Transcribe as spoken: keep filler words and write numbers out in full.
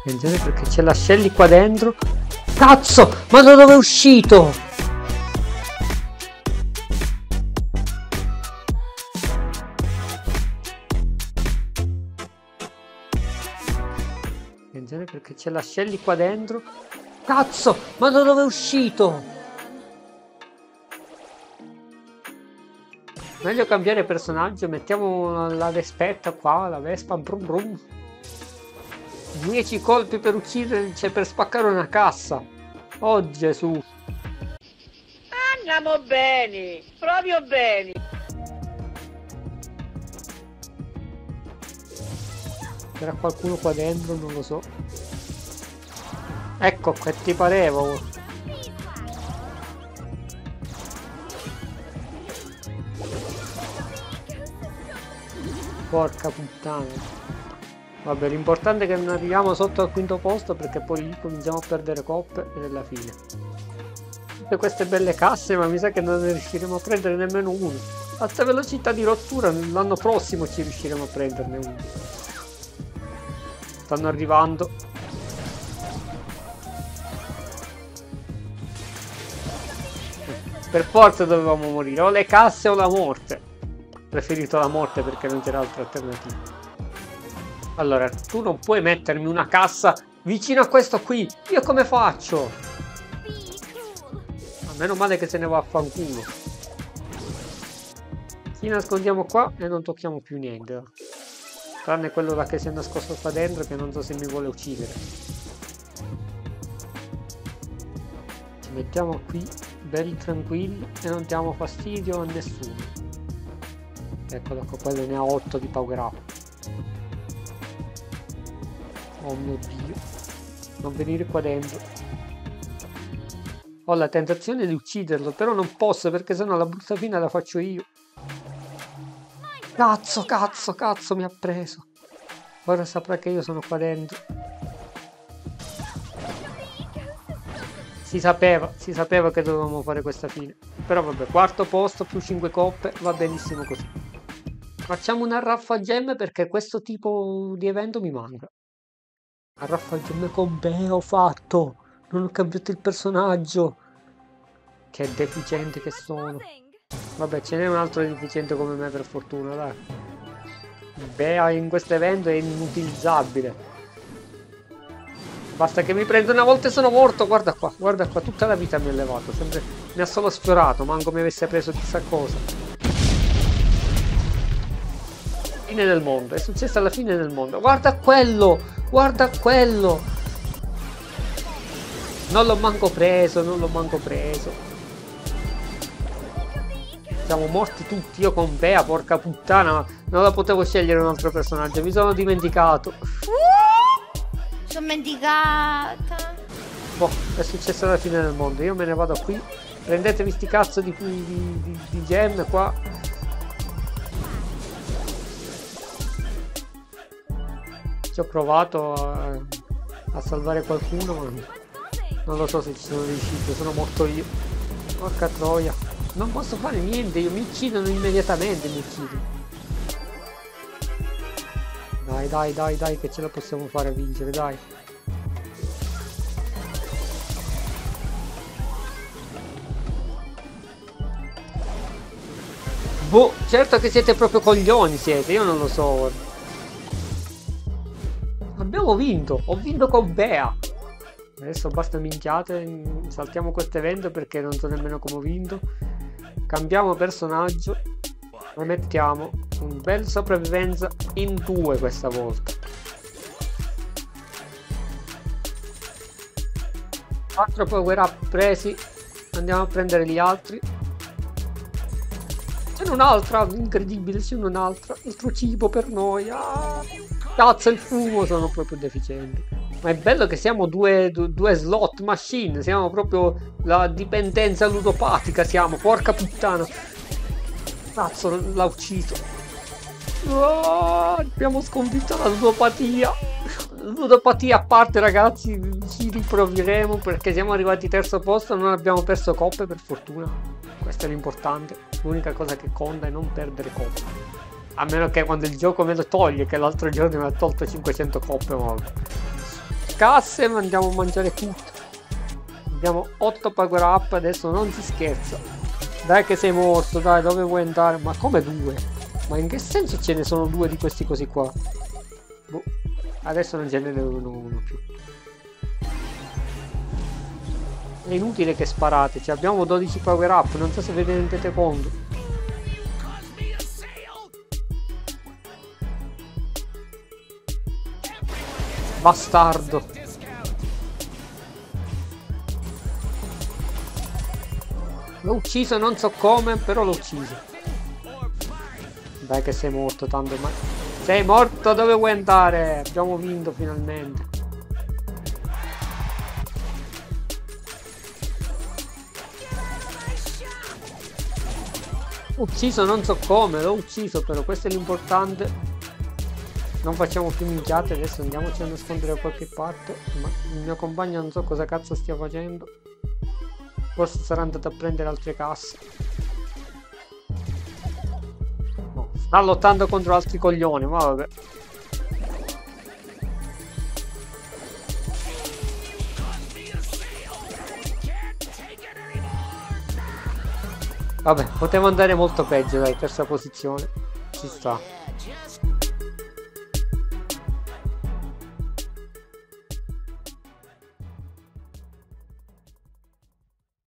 Attenzione perché c'è la Shelly qua dentro. Cazzo! Ma da dove è uscito? Attenzione perché c'è la Shelly qua dentro. Cazzo! Ma da dove è uscito? Meglio cambiare personaggio. Mettiamo la Vespetta qua. La Vespa. Brum brum. dieci colpi per uccidere, cioè per spaccare una cassa. Oh Gesù. Andiamo bene, proprio bene. C'era qualcuno qua dentro, non lo so. Ecco, che ti pareva. Porca puttana. Vabbè, l'importante è che non arriviamo sotto al quinto posto, perché poi lì cominciamo a perdere coppe ed è la fine. Tutte queste belle casse, ma mi sa che non ne riusciremo a prendere nemmeno uno. A sta velocità di rottura l'anno prossimo ci riusciremo a prenderne uno. Stanno arrivando. Per forza dovevamo morire, o le casse o la morte. Preferito la morte perché non c'era altra alternativa. Allora, tu non puoi mettermi una cassa vicino a questo qui. Io come faccio? A meno male che se ne va a fanculo. Ci nascondiamo qua e non tocchiamo più niente. Tranne quello là che si è nascosto qua dentro, che non so se mi vuole uccidere. Ci mettiamo qui, belli tranquilli, e non diamo fastidio a nessuno. Eccolo qua, quello ne ha otto di power up. Oh mio Dio, non venire qua dentro. Ho la tentazione di ucciderlo, però non posso perché sennò la brutta fine la faccio io. Cazzo, cazzo, cazzo, mi ha preso. Ora saprà che io sono qua dentro. Si sapeva, si sapeva che dovevamo fare questa fine. Però vabbè, quarto posto più cinque coppe, va benissimo così. Facciamo una raffa gemme perché questo tipo di evento mi manca. A raffaggiarmi con me ho fatto. Non ho cambiato il personaggio. Che deficiente che sono. Vabbè, ce n'è un altro deficiente come me per fortuna, dai. Bea in questo evento è inutilizzabile. Basta che mi prenda una volta e sono morto. Guarda qua, guarda qua, tutta la vita mi ha levato. Sempre, mi ha solo sfiorato, manco mi avesse preso chissà cosa. Fine del mondo, è successa la fine del mondo. Guarda quello! Guarda quello! Non l'ho manco preso, non l'ho manco preso. Siamo morti tutti, io con Bea, porca puttana, non la potevo scegliere un altro personaggio, mi sono dimenticato. Uh, sono dimenticata. Boh, è successa la fine del mondo, io me ne vado qui. Prendetevi sti cazzo di, di, di, di gemme qua. Ci ho provato a, a salvare qualcuno, ma non lo so se ci sono riuscito, sono morto io. Porca troia, non posso fare niente, io mi uccidono immediatamente, mi uccidono. Dai, dai, dai, dai, che ce la possiamo fare a vincere, dai. Boh, certo che siete proprio coglioni, siete, io non lo so. Abbiamo vinto, ho vinto con Bea. Adesso basta minchiate, saltiamo questo evento perché non so nemmeno come ho vinto. Cambiamo personaggio e mettiamo un bel sopravvivenza in due questa volta. Quattro power up presi, andiamo a prendere gli altri. C'è un'altra, incredibile, c'è un'altra, altro cibo per noi. Ah, cazzo, il fumo, sono proprio deficienti. Ma è bello che siamo due, due, due slot machine, siamo proprio la dipendenza ludopatica, siamo, porca puttana. Cazzo, l'ha ucciso. Oh, abbiamo sconfitto la ludopatia. Ludopatia a parte, ragazzi, ci riproveremo perché siamo arrivati terzo posto, non abbiamo perso coppe per fortuna. Questo è l'importante, l'unica cosa che conta è non perdere coppe. A meno che quando il gioco me lo toglie, che l'altro giorno mi ha tolto cinquecento coppe, ma casse, ma andiamo a mangiare tutto. Abbiamo otto power up, adesso non si scherza. Dai che sei morto, dai, dove vuoi andare? Ma come due? Ma in che senso ce ne sono due di questi così qua? Boh. Adesso non ce ne devono uno più. È inutile che sparate, cioè abbiamo dodici power up, non so se vi rendete conto. Bastardo. L'ho ucciso, non so come, però l'ho ucciso. Dai che sei morto, tanto ma... Sei morto, dove vuoi andare? Abbiamo vinto finalmente. Ucciso non so come, l'ho ucciso però, questo è l'importante. Non facciamo più minchiate, adesso andiamoci a nascondere da qualche parte. Ma il mio compagno non so cosa cazzo stia facendo. Forse sarà andato a prendere altre casse. No, sta lottando contro altri coglioni, ma vabbè. Vabbè, poteva andare molto peggio, dai, terza posizione. Ci sta.